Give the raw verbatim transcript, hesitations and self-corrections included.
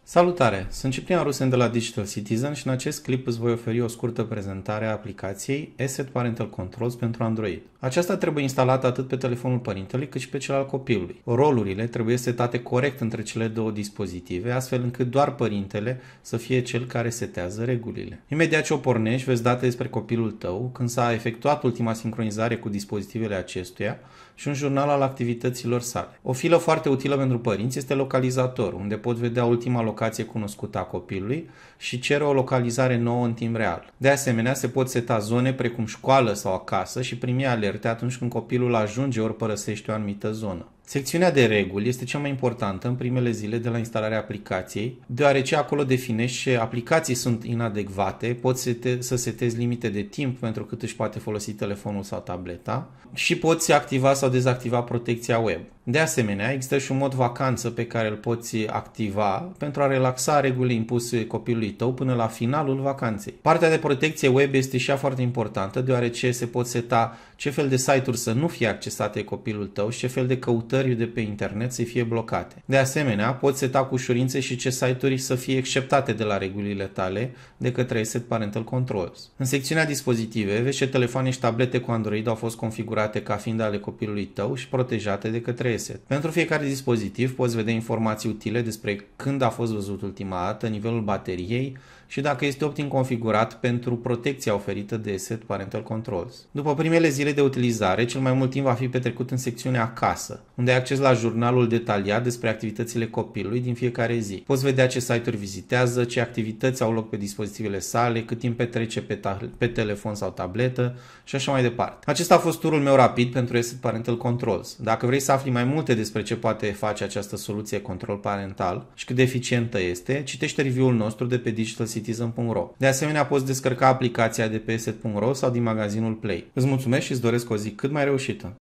Salutare! Sunt Ciprian Rusen de la Digital Citizen și în acest clip îți voi oferi o scurtă prezentare a aplicației Asset Parental Controls pentru Android. Aceasta trebuie instalată atât pe telefonul părintelui cât și pe cel al copilului. Rolurile trebuie setate corect între cele două dispozitive, astfel încât doar părintele să fie cel care setează regulile. Imediat ce o pornești, vezi date despre copilul tău, când s-a efectuat ultima sincronizare cu dispozitivele acestuia și un jurnal al activităților sale. O filă foarte utilă pentru părinți este localizatorul, unde pot vedea ultima locație cunoscută a copilului și cere o localizare nouă în timp real. De asemenea, se pot seta zone precum școală sau acasă și primi alerte atunci când copilul ajunge ori părăsește o anumită zonă. Secțiunea de reguli este cea mai importantă în primele zile de la instalarea aplicației, deoarece acolo definești ce aplicații sunt inadecvate, poți sete, să setezi limite de timp pentru cât își poate folosi telefonul sau tableta și poți activa sau dezactiva protecția web. De asemenea, există și un mod vacanță pe care îl poți activa pentru a relaxa regulile impuse copilului tău până la finalul vacanței. Partea de protecție web este și ea foarte importantă, deoarece se pot seta ce fel de site-uri să nu fie accesate copilul tău și ce fel de căutări de pe internet să fie blocate. De asemenea, poți seta cu ușurință și ce site-uri să fie exceptate de la regulile tale de către Asset Parental Controls. În secțiunea dispozitive, vezi ce telefoane și tablete cu Android au fost configurate ca fiind ale copilului tău și protejate de către Asset. Pentru fiecare dispozitiv poți vedea informații utile despre când a fost văzut ultima dată, nivelul bateriei și dacă este optim configurat pentru protecția oferită de Asset Parental Controls. După primele zile de utilizare, cel mai mult timp va fi petrecut în secțiunea acasă, unde ai acces la jurnalul detaliat despre activitățile copilului din fiecare zi. Poți vedea ce site-uri vizitează, ce activități au loc pe dispozitivele sale, cât timp petrece pe, pe telefon sau tabletă și așa mai departe. Acesta a fost turul meu rapid pentru Asset Parental Controls. Dacă vrei să afli mai multe despre ce poate face această soluție control parental și cât de eficientă este, citește review-ul nostru de pe digital citizen punct ro. De asemenea, poți descărca aplicația de pe asset punct ro sau din magazinul Play. Îți mulțumesc și îți doresc o zi cât mai reușită!